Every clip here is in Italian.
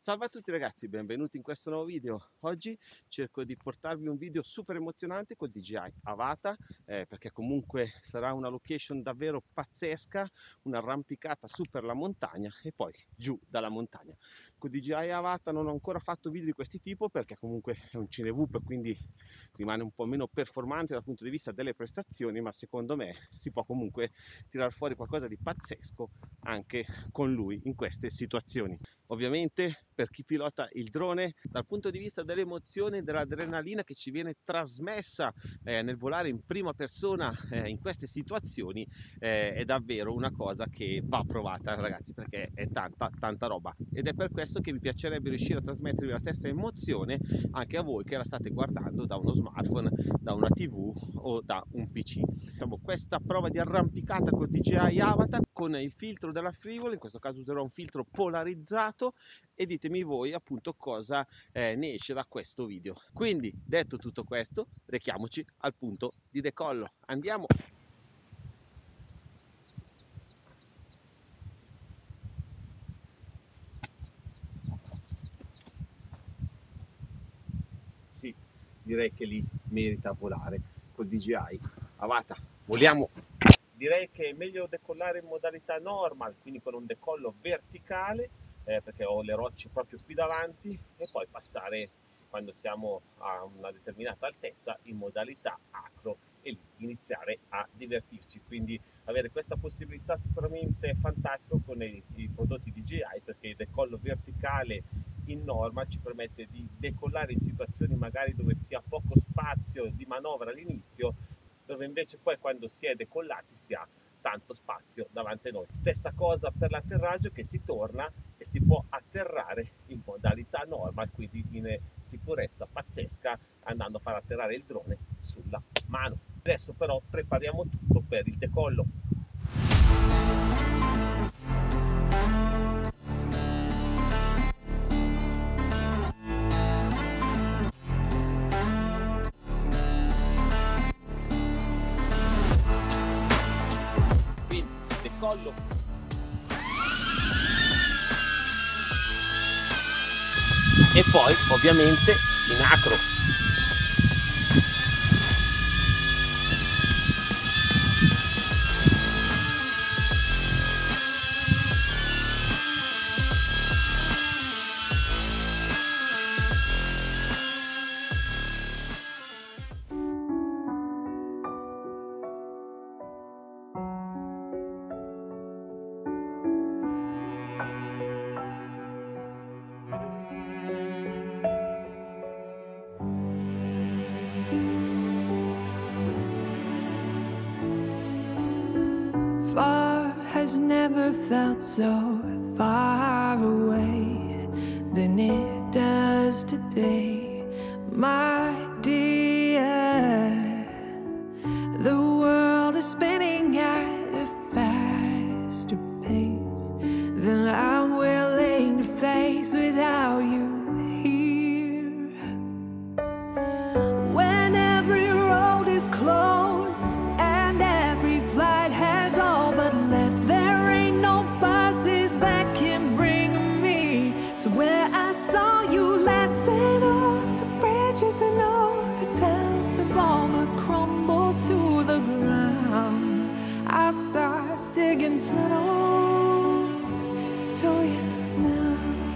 Salve a tutti ragazzi, benvenuti in questo nuovo video. Oggi cerco di portarvi un video super emozionante con DJI Avata, perché comunque sarà una location davvero pazzesca, un'arrampicata su per la montagna e poi giù dalla montagna. Con DJI Avata non ho ancora fatto video di questo tipo perché comunque è un Cinevoop, quindi rimane un po' meno performante dal punto di vista delle prestazioni, ma secondo me si può comunque tirar fuori qualcosa di pazzesco anche con lui in queste situazioni. Ovviamente per chi pilota il drone, dal punto di vista dell'emozione e dell'adrenalina che ci viene trasmessa nel volare in prima persona in queste situazioni, è davvero una cosa che va provata ragazzi, perché è tanta roba, ed è per questo che mi piacerebbe riuscire a trasmettervi la stessa emozione anche a voi che la state guardando da uno smartphone, da una TV o da un PC. Diciamo, questa prova di arrampicata con DJI Avata con il filtro della Frivolo, in questo caso userò un filtro polarizzato, e ditemi voi appunto cosa ne esce da questo video. Quindi detto tutto questo, rechiamoci al punto di decollo. Andiamo! Sì, direi che lì merita volare col DJI Avata. Voliamo! Direi che è meglio decollare in modalità normal, quindi con un decollo verticale, perché ho le rocce proprio qui davanti, e poi passare, quando siamo a una determinata altezza, in modalità acro e lì iniziare a divertirci. Quindi avere questa possibilità sicuramente è fantastico con i prodotti DJI, perché il decollo verticale in norma ci permette di decollare in situazioni magari dove si ha poco spazio di manovra all'inizio, dove invece poi quando si è decollati si ha tanto spazio davanti a noi. Stessa cosa per l'atterraggio, che si torna e si può atterrare in modalità normal, quindi in sicurezza pazzesca, andando a far atterrare il drone sulla mano. Adesso però prepariamo tutto per il decollo. Decollo. E poi ovviamente in acro. Far has never felt so far away than it does today, my dear. The world is spinning at a faster pace than I'm willing to face without you here. When every road is closed and every flight has all but left, there ain't no buses that can bring me to where I saw you last. And all the bridges and all the towns have all but crumbled to the ground. I start digging tunnels to you now.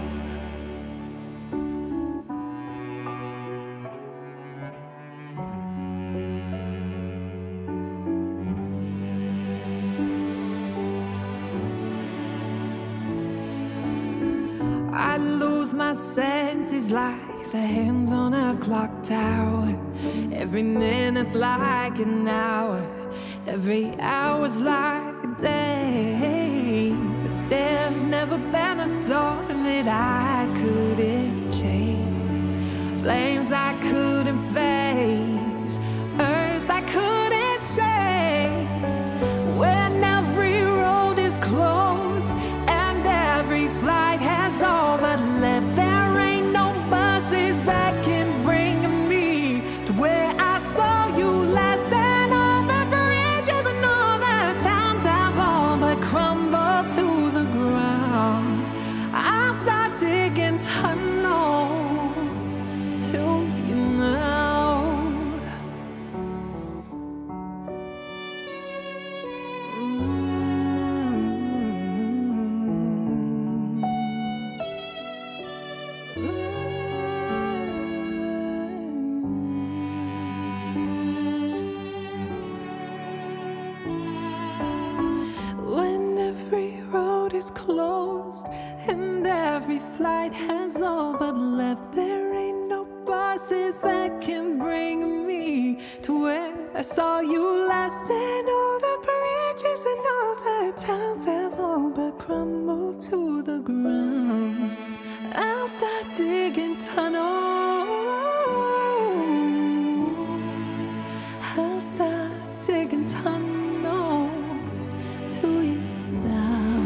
I lose my senses like the hands on a clock tower. Every minute's like an hour, every hour's like a day. But there's never been a storm that I couldn't chase, flames I couldn't face, earth I couldn't shake. When every road is closed and every flight has all but left, there ain't no buses that can bring me to where I saw you last. And all the bridges and all the towns have all but crumbled to the ground. I start digging tunnels is closed and every flight has all but left. There ain't no buses that can bring me to where I saw you last. And all the bridges and all the towns have all but crumbled to the ground. I'll start digging tunnels. I'll start digging tunnels to you now.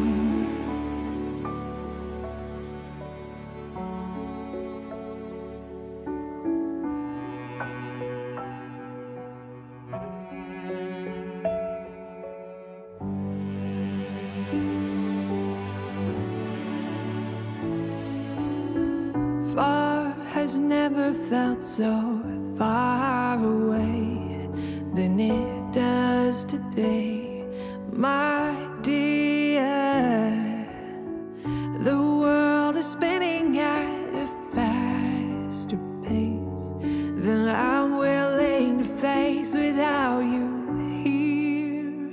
Far has never felt so far away than it does today, my dear. The world is spinning at a faster pace than I'm willing to face without you here.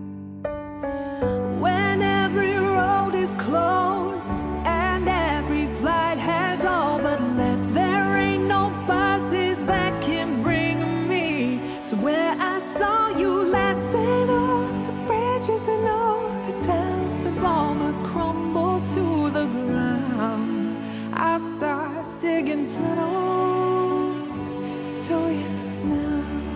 When every road is closed and every flight has all but left, there ain't no buses that can bring me to where I saw you last. And all the bridges and all the towns have all but crumbled to the ground. I'll start digging tunnels to you now.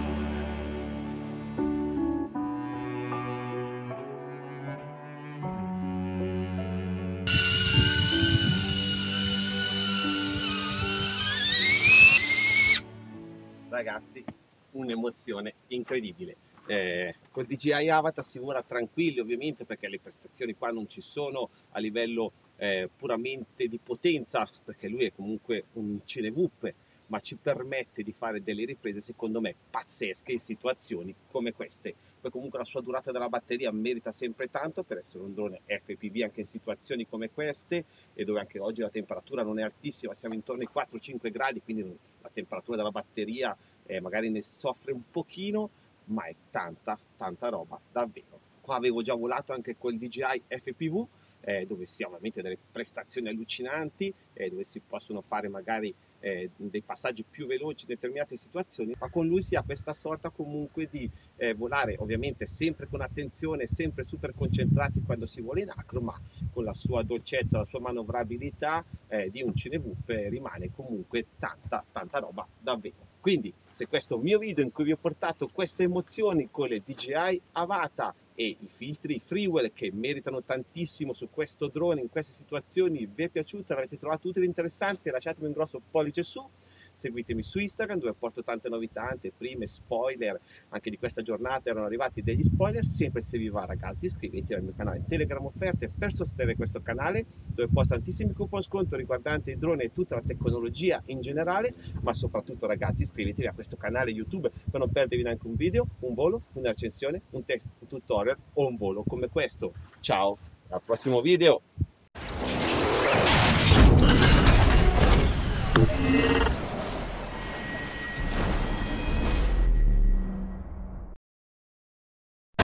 Ragazzi, un'emozione incredibile. Col DJI Avatar si vola tranquilli, ovviamente, perché le prestazioni qua non ci sono a livello puramente di potenza, perché lui è comunque un cinevuppe, ma ci permette di fare delle riprese secondo me pazzesche in situazioni come queste. Poi comunque la sua durata della batteria merita sempre tanto per essere un drone FPV anche in situazioni come queste, e dove anche oggi la temperatura non è altissima, siamo intorno ai 4-5 gradi, quindi la temperatura della batteria magari ne soffre un pochino, ma è tanta roba davvero. Qua avevo già volato anche col DJI FPV, dove si ha ovviamente delle prestazioni allucinanti, dove si possono fare magari dei passaggi più veloci in determinate situazioni, ma con lui si ha questa sorta comunque di volare ovviamente sempre con attenzione, sempre super concentrati quando si vola in acro, ma con la sua dolcezza, la sua manovrabilità di un cinevuppe rimane comunque tanta roba davvero. Quindi se questo mio video in cui vi ho portato queste emozioni con le DJI Avata e i filtri Freewell che meritano tantissimo su questo drone in queste situazioni vi è piaciuto, l'avete trovato utile e interessante, lasciatemi un grosso pollice su, seguitemi su Instagram dove porto tante novità, anteprime, spoiler, anche di questa giornata erano arrivati degli spoiler. Sempre se vi va ragazzi iscrivetevi al mio canale Telegram Offerte per sostenere questo canale, dove posto tantissimi coupon sconto riguardanti i droni e tutta la tecnologia in generale, ma soprattutto ragazzi iscrivetevi a questo canale YouTube per non perdervi neanche un video, un volo, una recensione, un test, un tutorial o un volo come questo. Ciao, al prossimo video!